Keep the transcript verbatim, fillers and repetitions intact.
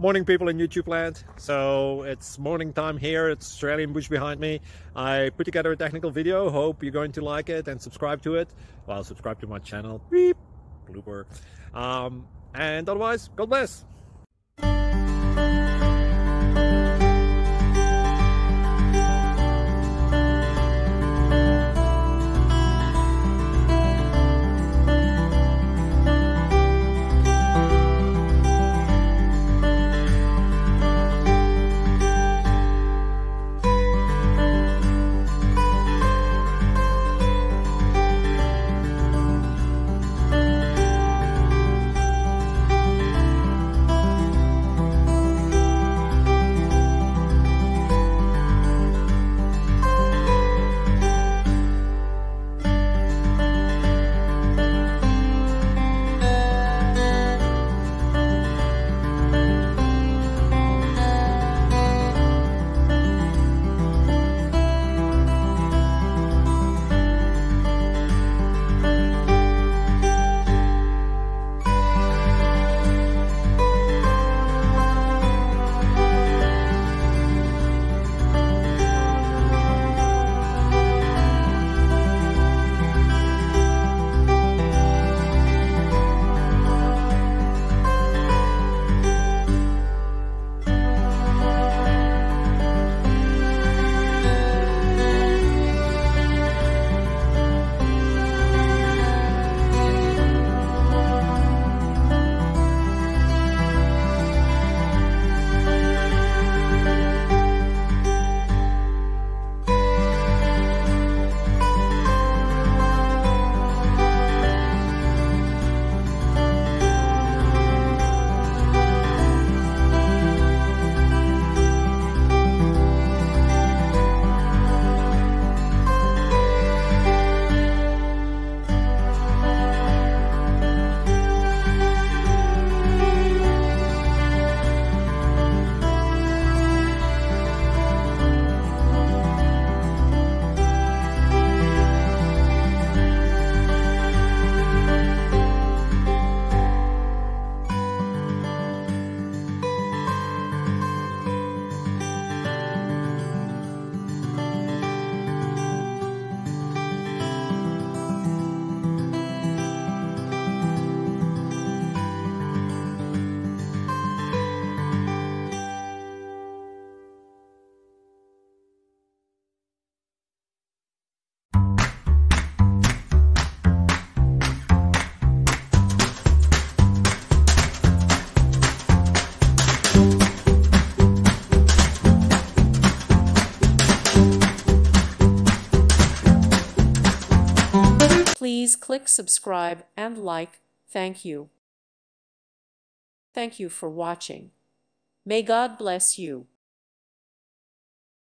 Morning, people in YouTube land. So it's morning time here. It's Australian bush behind me. I put together a technical video. Hope you're going to like it and subscribe to it. Well, subscribe to my channel. Beep. Blooper. Um, and otherwise, God bless. Please click subscribe and like. Thank you. Thank you for watching. May God bless you.